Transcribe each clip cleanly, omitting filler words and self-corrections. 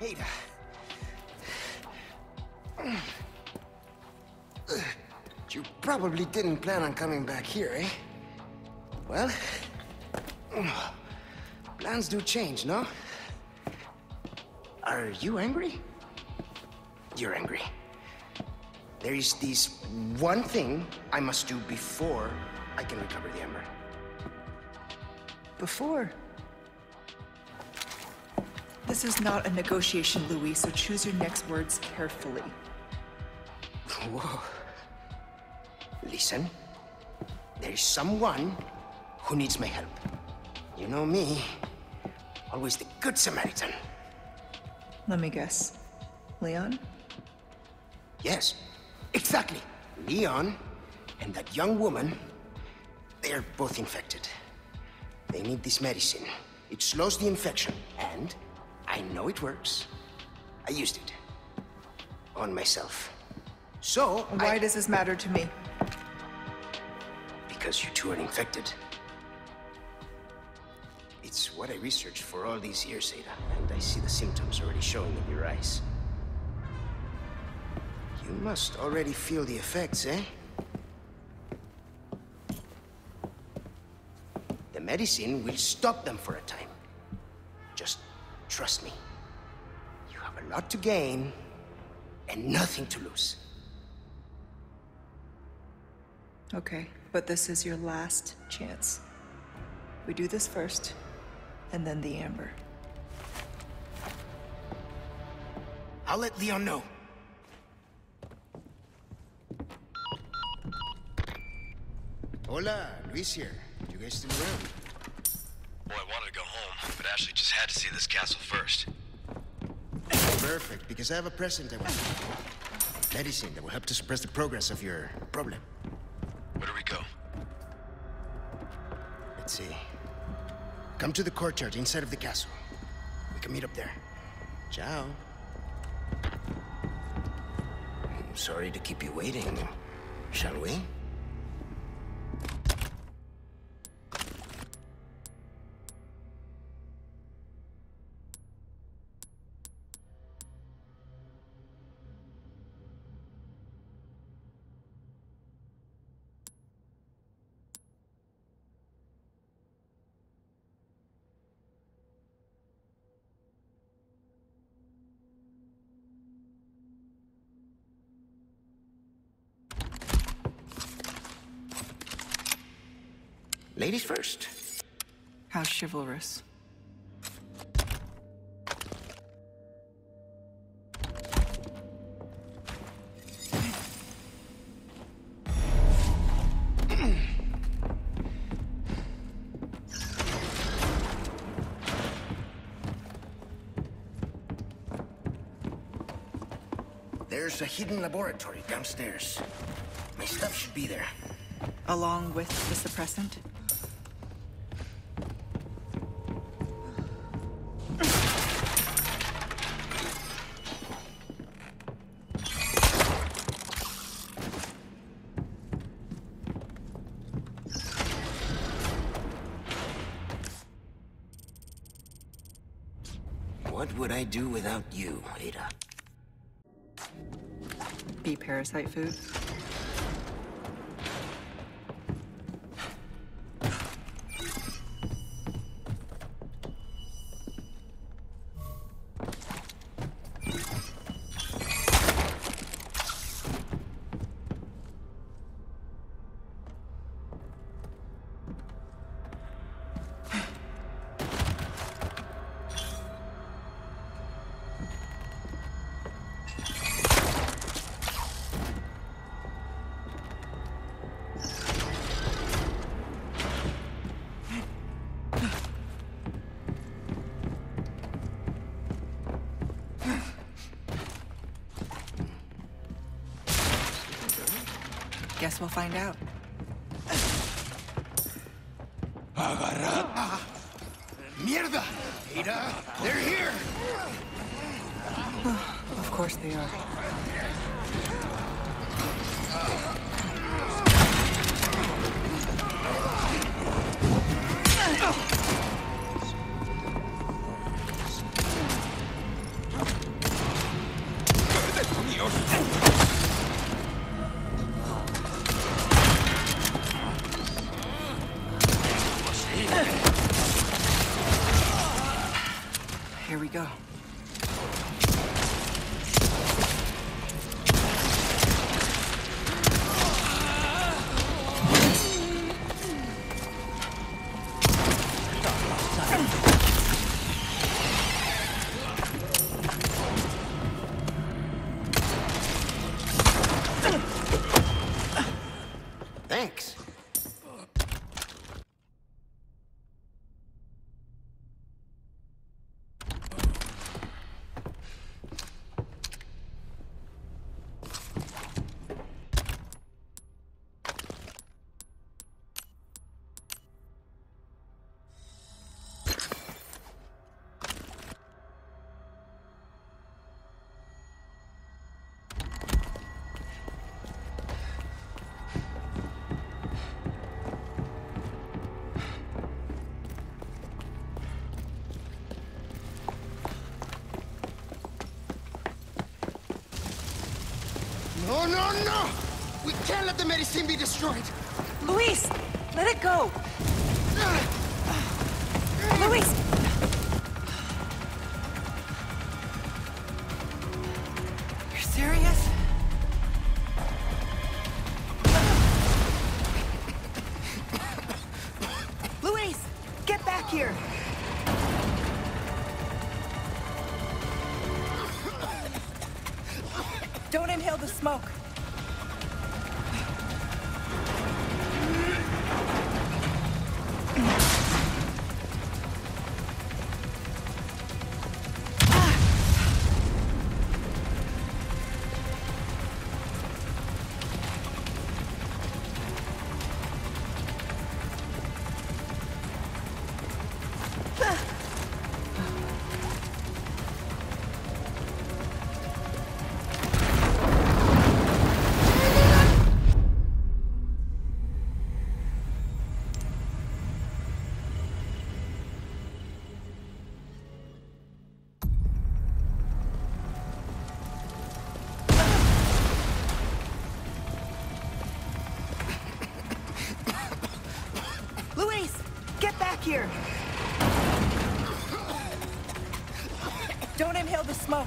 Ada. You probably didn't plan on coming back here, eh? Well, plans do change, no? Are you angry? You're angry. There is this one thing I must do before I can recover the Ember. Before? This is not a negotiation, Louis, so choose your next words carefully. Whoa. Listen, there is someone who needs my help. You know me, always the good Samaritan. Let me guess. Leon? Yes, exactly. Leon and that young woman, they're both infected. They need this medicine. It slows the infection, and I know it works. I used it on myself. So, why does this matter to me? Because you two are infected. It's what I researched for all these years, Ada, and I see the symptoms already showing in your eyes. You must already feel the effects, eh? The medicine will stop them for a time. Just trust me. You have a lot to gain and nothing to lose. Okay, but this is your last chance. We do this first, and then the Amber. I'll let Leon know. Hola, Luis here. You guys still around? Well, I wanted to go home, but Ashley just had to see this castle first. Perfect, because I have a present I want. Medicine that will help to suppress the progress of your problem. Where do we go? Let's see. Come to the courtyard inside of the castle. We can meet up there. Ciao. I'm sorry to keep you waiting. Shall we? Ladies first. How chivalrous. There's a hidden laboratory downstairs. My stuff should be there. Along with the suppressant? What would I do without you, Ada? Be parasite food? Guess we'll find out. Mierda! Ada, they're here! Of course they are. Here we go. Thanks. No, no, no! We can't let the medicine be destroyed! Luis! Let it go! Luis! You're serious? Luis! Get back here! Don't inhale the smoke. Luis! Get back here! Don't inhale the smoke.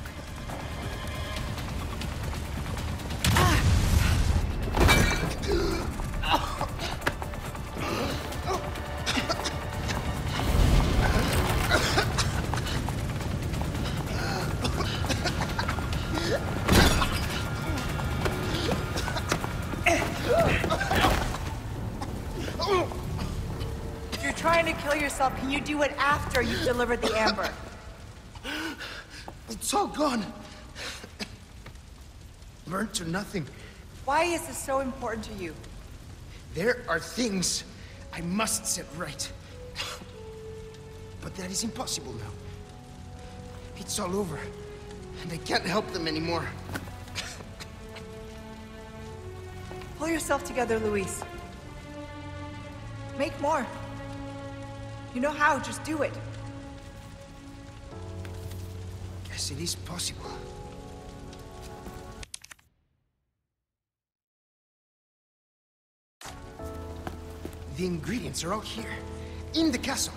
If you're trying to kill yourself, can you do it after you've delivered the amber? It's all gone. Burnt to nothing. Why is this so important to you? There are things I must set right. But that is impossible now. It's all over, and I can't help them anymore. Pull yourself together, Luis. Make more. You know how, just do it. Yes, it is possible. The ingredients are all here, in the castle.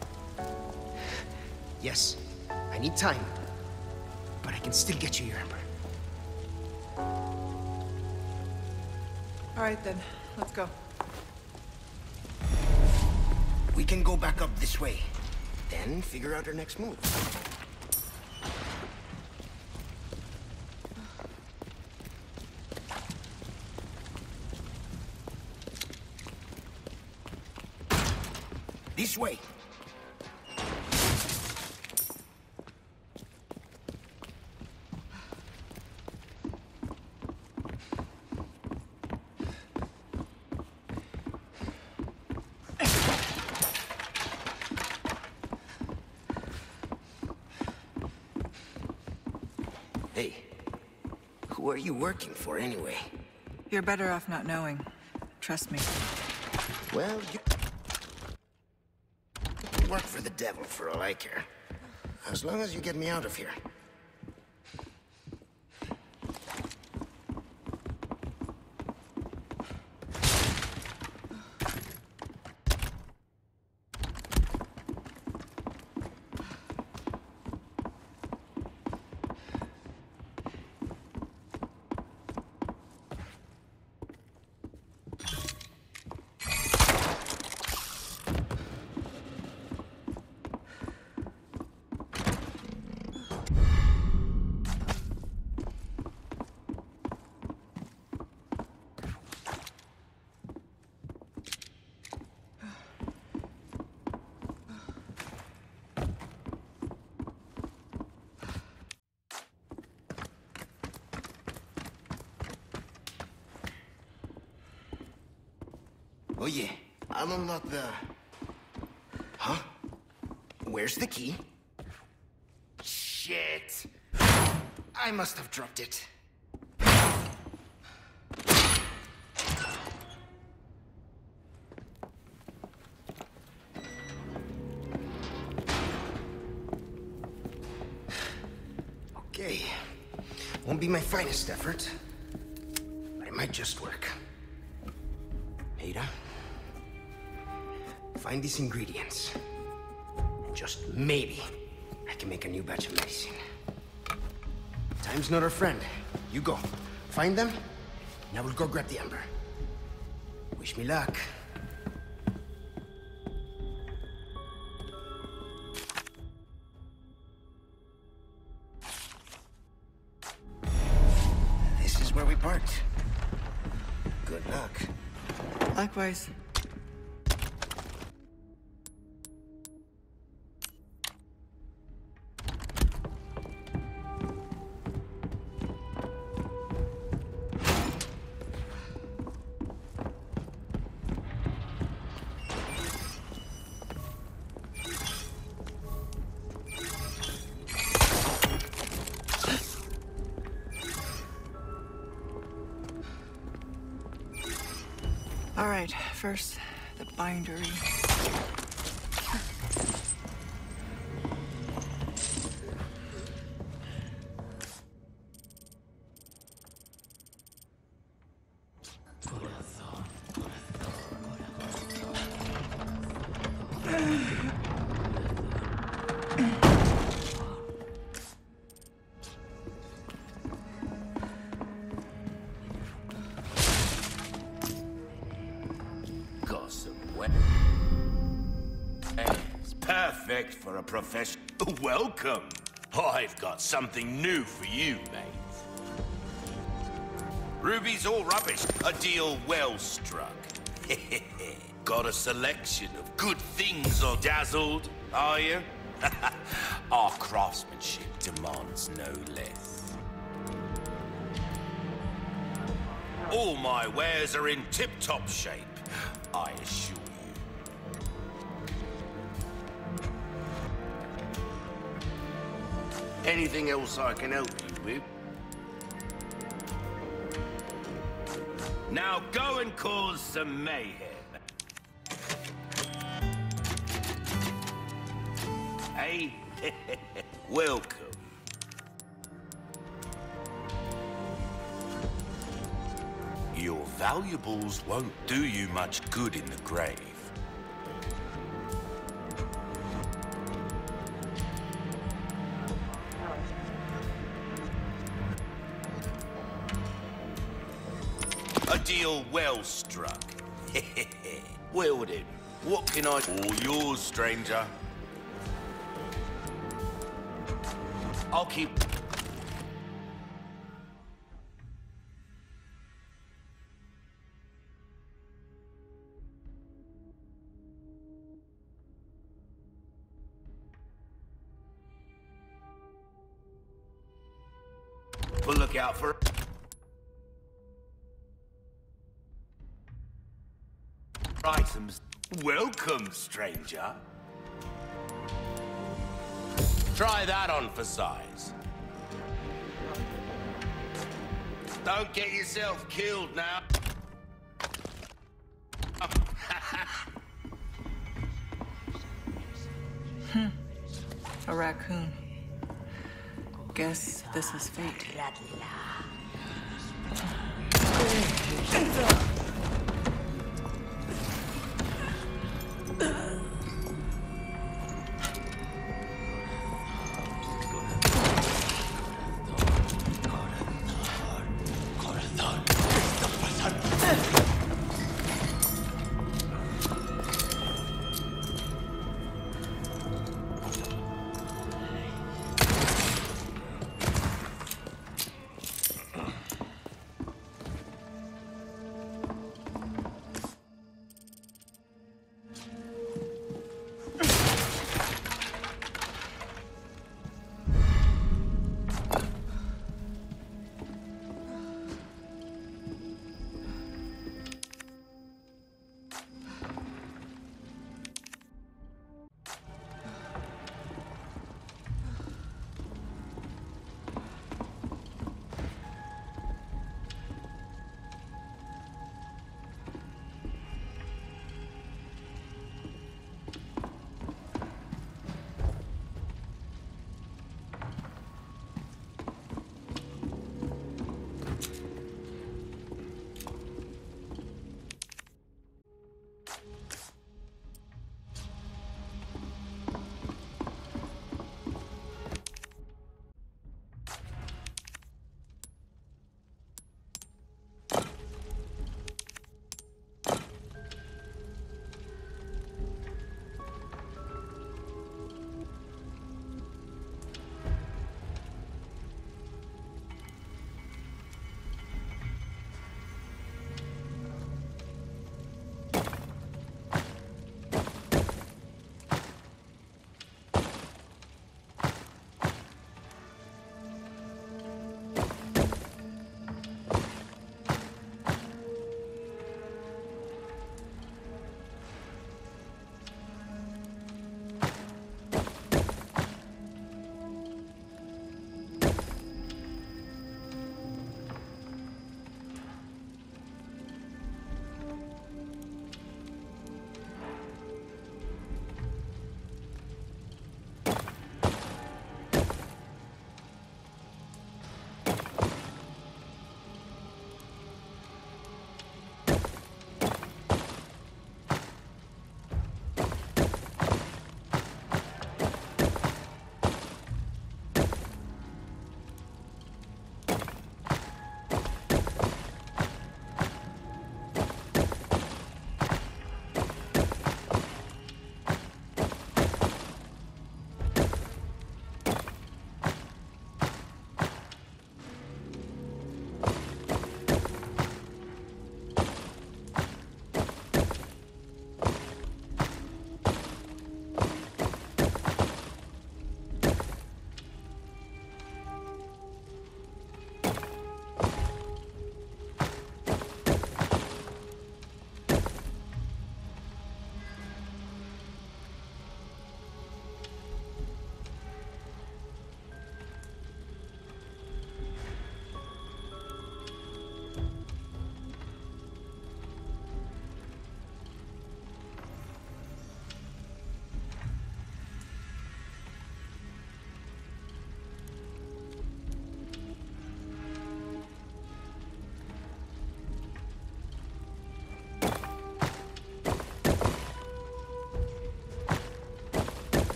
Yes, I need time, but I can still get you your amber. All right, then. Let's go. We can go back up this way, then figure out our next move. This way. Hey, who are you working for anyway? You're better off not knowing. Trust me. Well, you work for the devil for all I care. As long as you get me out of here. Oye, I'll unlock the... Huh? Where's the key? Shit! I must have dropped it. Okay. Won't be my finest effort, but it might just work. Ada, find these ingredients. And just maybe I can make a new batch of medicine. Time's not our friend. You go. Find them, and I will go grab the amber. Wish me luck. This is where we parked. Good luck. Likewise. All right, first, the bindery. It's perfect for a profession. Welcome. I've got something new for you, mate. Ruby's all rubbish. A deal well struck. Got a selection of good things on dazzled, are you? Our craftsmanship demands no less. All my wares are in tip-top shape, I assure you. Anything else I can help you with? Now go and cause some mayhem. Hey, welcome. Your valuables won't do you much good in the grave. A deal well struck. Well then, what can I... All yours, stranger. I'll keep... We'll look out for... items. Welcome, stranger. Try that on for size. Don't get yourself killed now. A raccoon. Guess this is fate.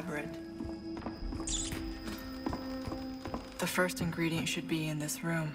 elaborate. The first ingredient should be in this room.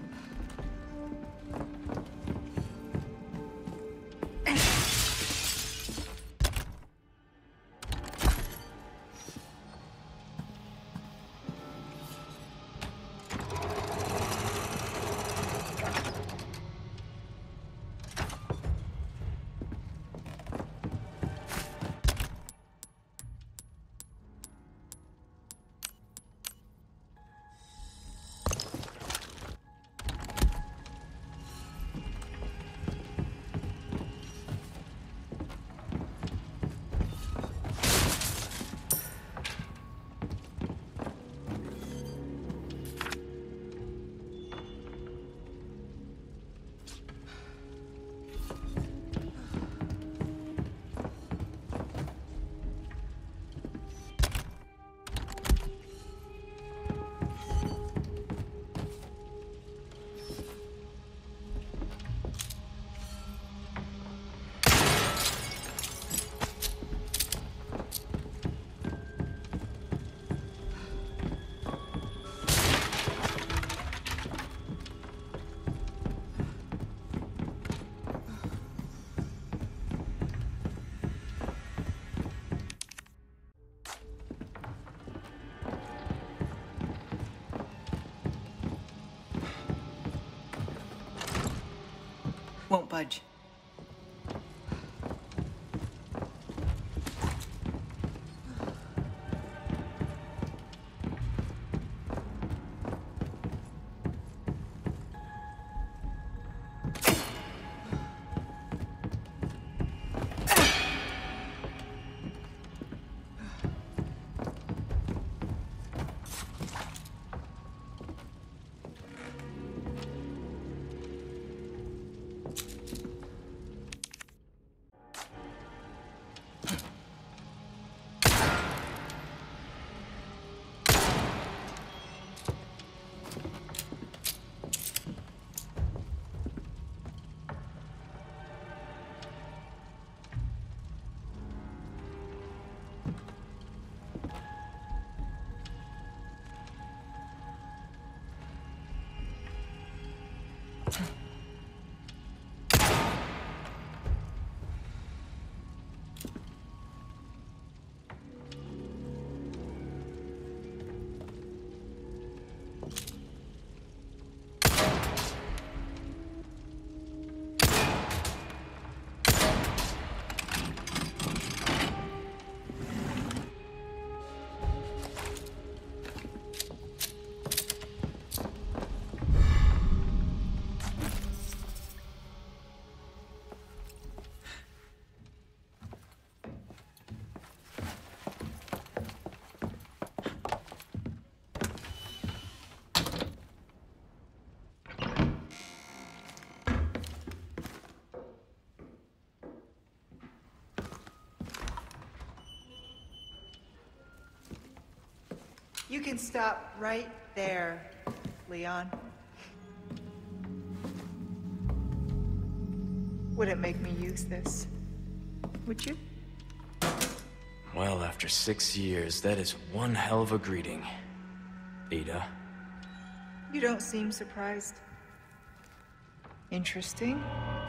Won't budge. You can stop right there, Leon. Wouldn't make me use this, would you? Well, after 6 years, that is one hell of a greeting, Ada. You don't seem surprised. Interesting.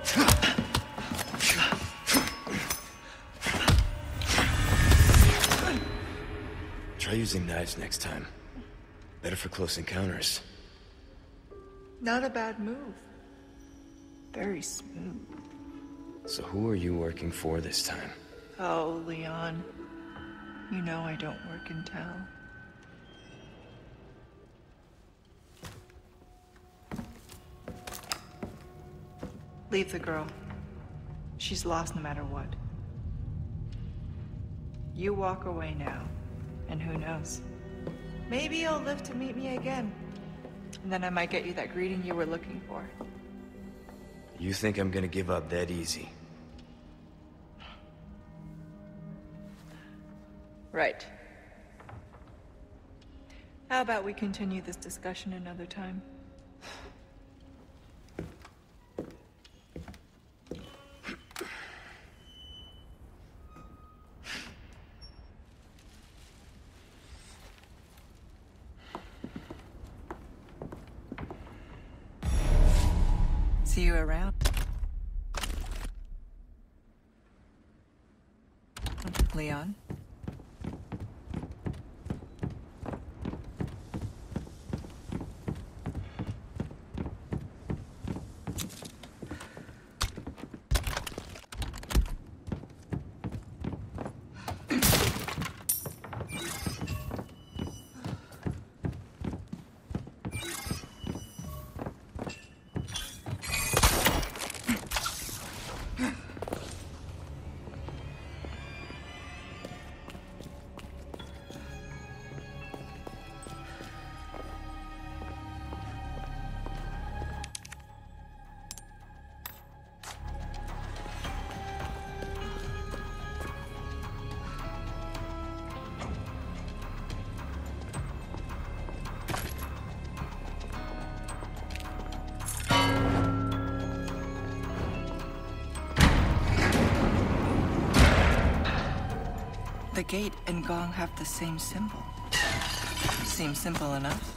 Try using knives next time. Better for close encounters. Not a bad move. Very smooth. So who are you working for this time? Oh, Leon. You know I don't work in town. Leave the girl. She's lost no matter what. You walk away now, and who knows? Maybe you'll live to meet me again. And then I might get you that greeting you were looking for. You think I'm gonna give up that easy? Right. How about we continue this discussion another time? See you around. Leon? The gate and gong have the same symbol. Seems simple enough.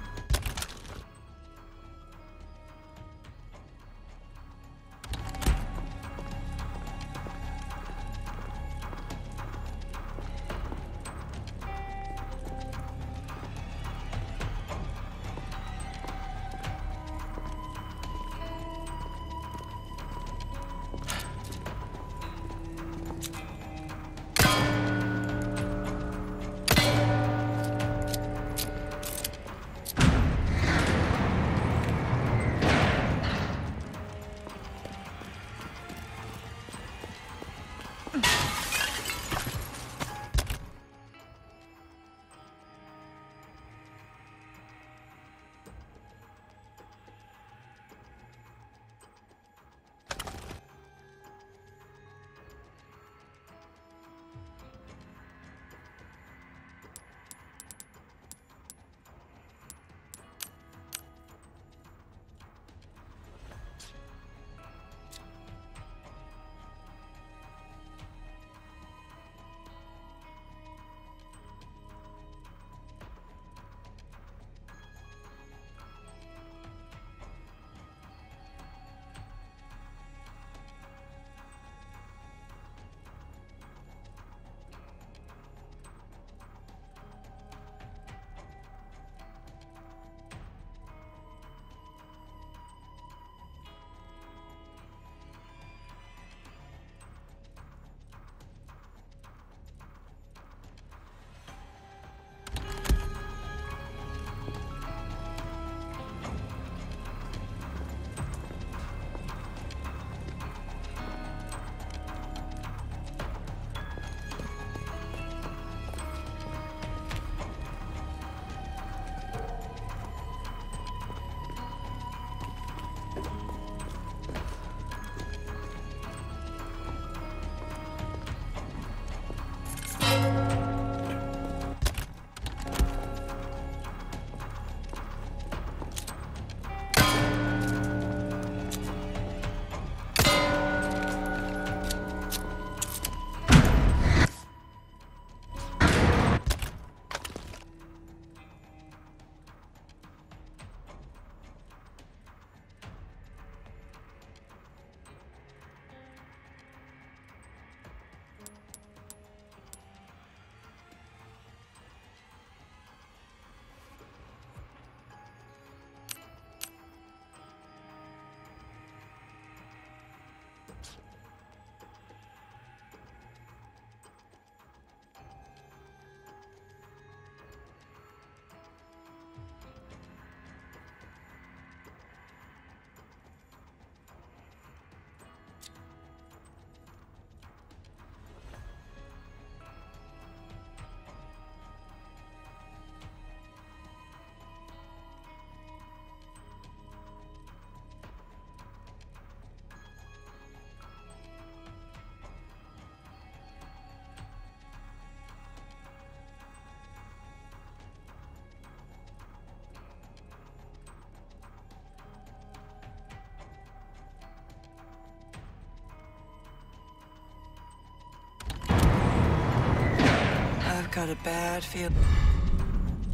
Got a bad feeling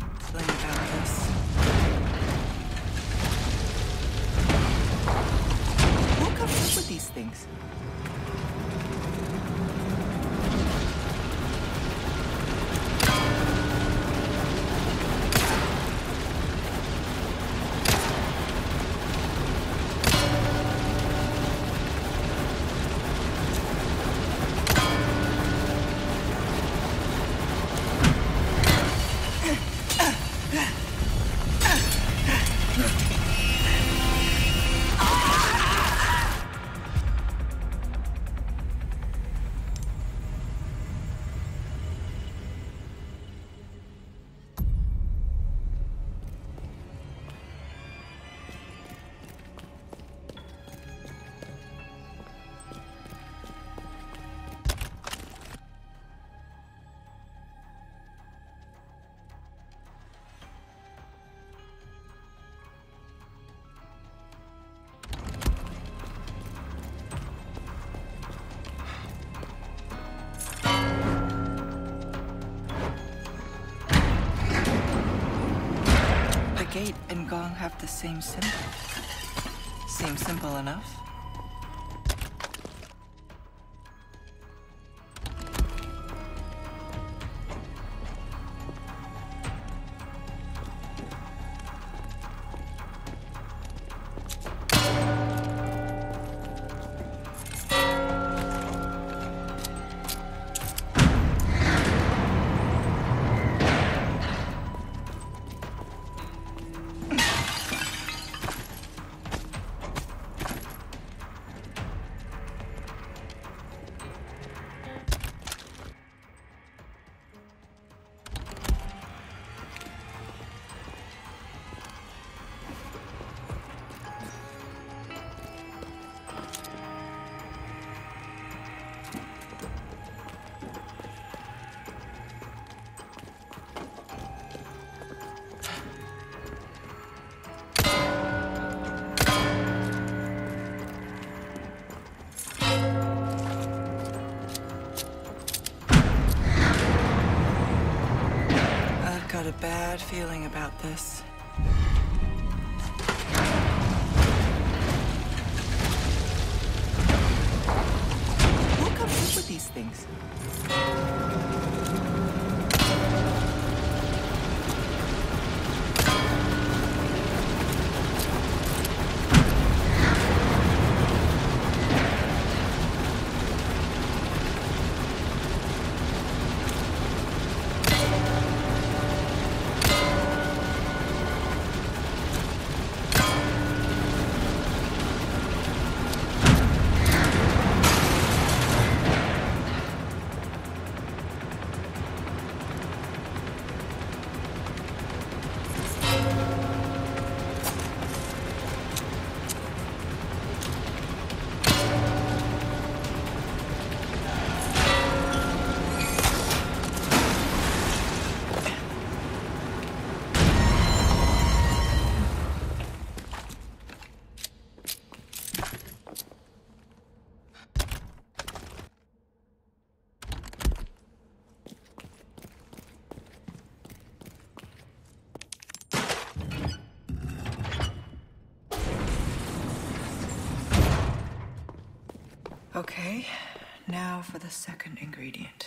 about this. things? Gate and Gong have the same symbol. Seems simple enough. Got a bad feeling about this. Who comes up with these things? Okay, now for the second ingredient.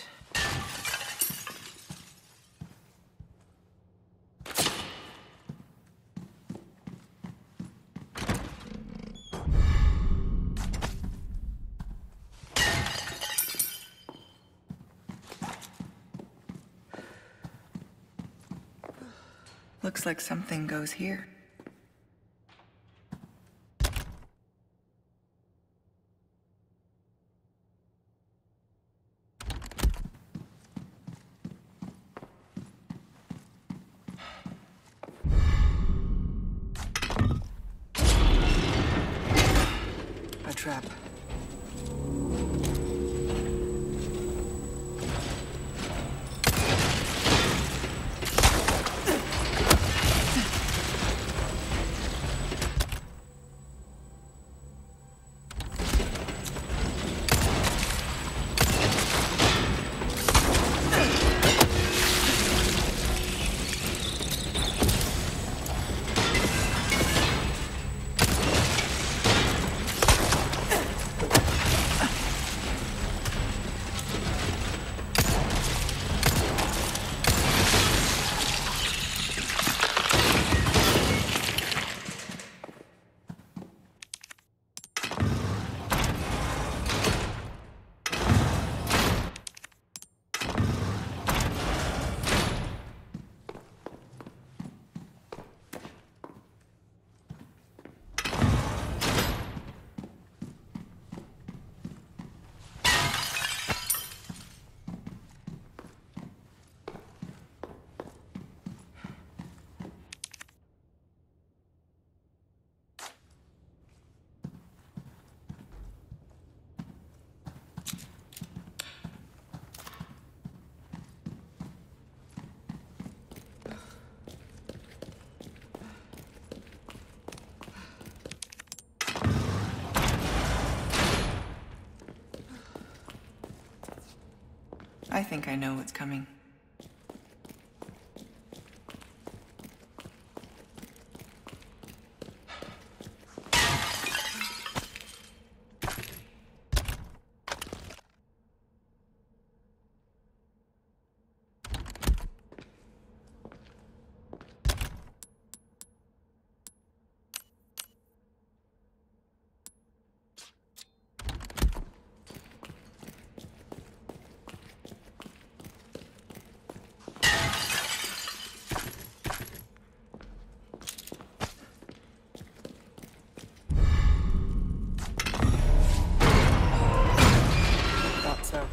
Looks like something goes here. A trap. I think I know what's coming. So.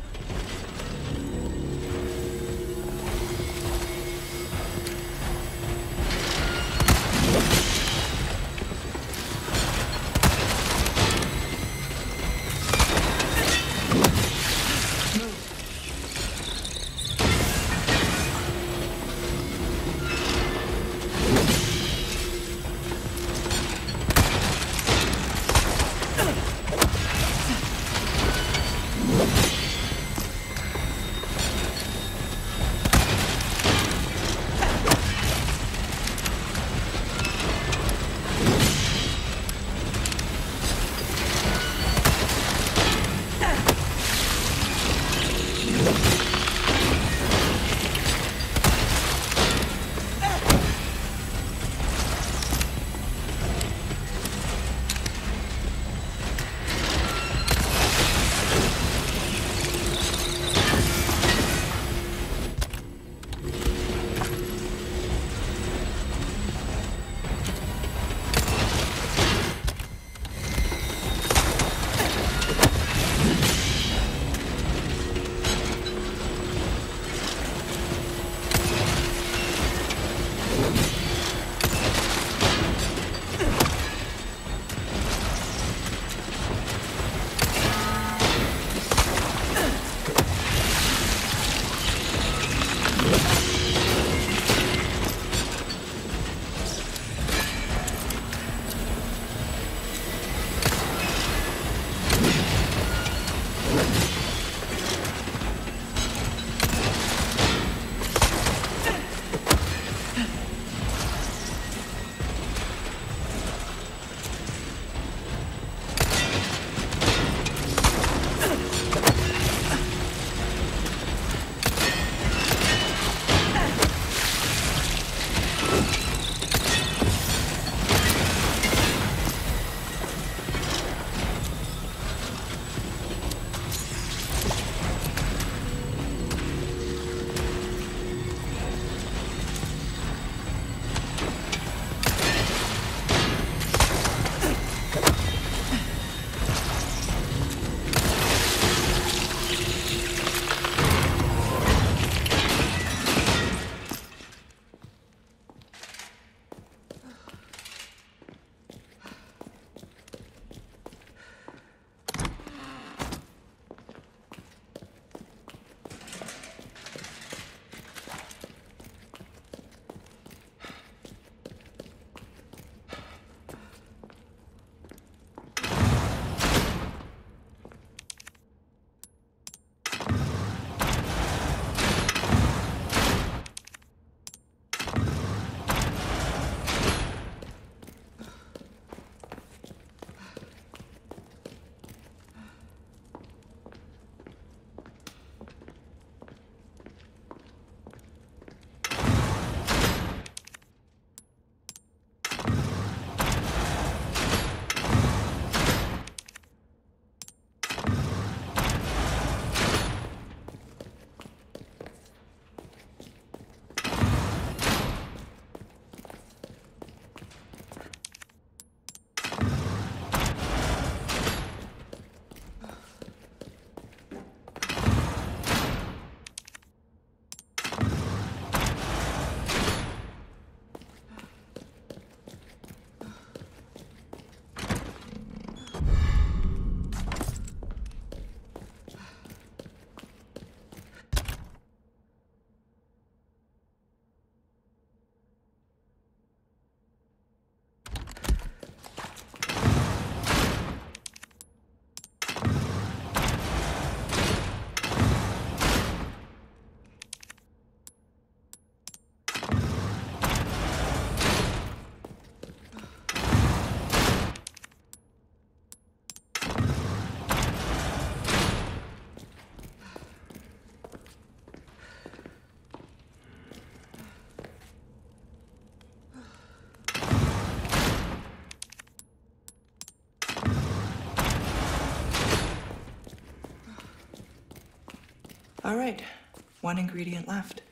All right, one ingredient left.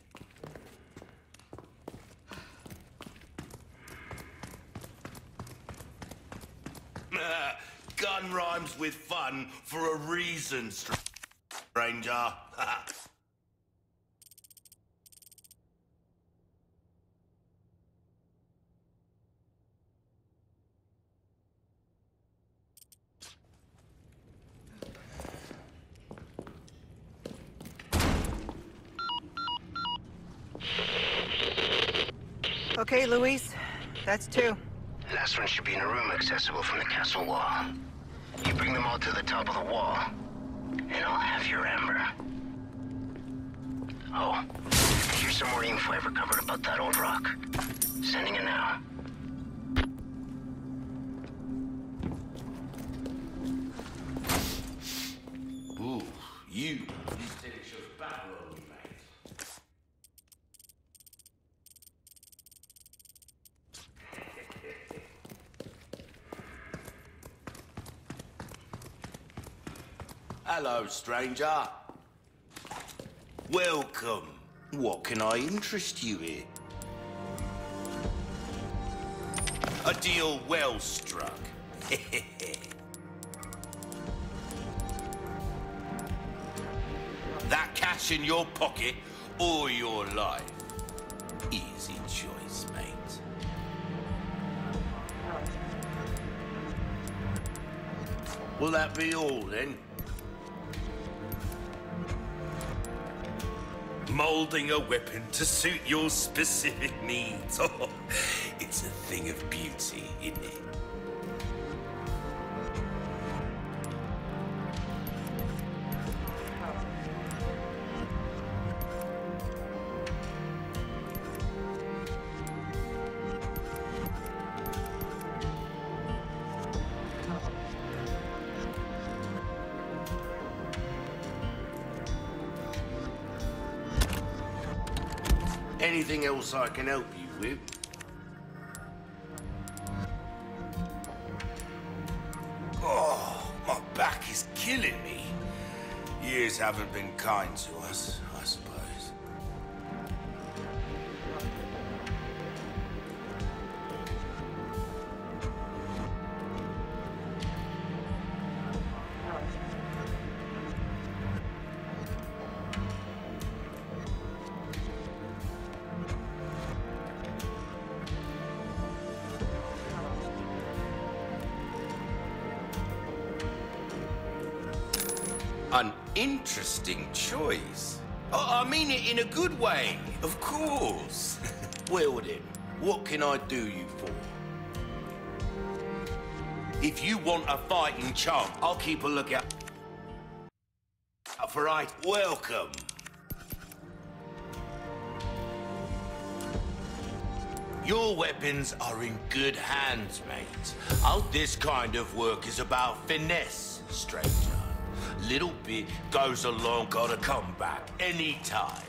Gun rhymes with fun for a reason, stranger. Okay, Luis, that's 2. Last one should be in a room accessible from the castle wall. You bring them all to the top of the wall, and I'll have your amber. Oh, here's some more info I recovered about that old rock. Sending it now. Ooh, you. These things should battle on me, mate. Hello, stranger. Welcome. What can I interest you in? A deal well struck. That cash in your pocket or your life? Easy choice, mate. Will that be all, then? Molding a weapon to suit your specific needs. Oh, it's a thing of beauty, isn't it? Anything else I can help you with? Oh, my back is killing me. Years haven't been kind to us, I suppose. An interesting choice. Oh, I mean it in a good way, of course. Well then, what can I do you for? If you want a fighting chance, I'll keep a lookout for welcome. Your weapons are in good hands, mate. This kind of work is about finesse, stranger. Little bit goes a long, gotta come back anytime.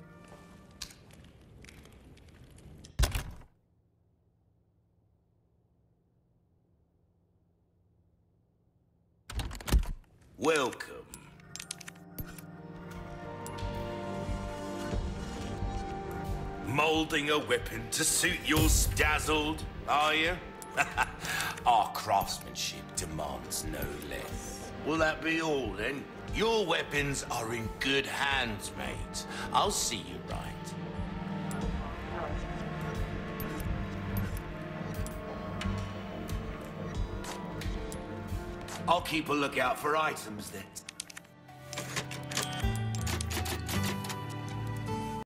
Welcome. Molding a weapon to suit your dazzled, are you? Our craftsmanship demands no less. Will that be all, then? Your weapons are in good hands, mate. I'll see you right. I'll keep a lookout for items, then.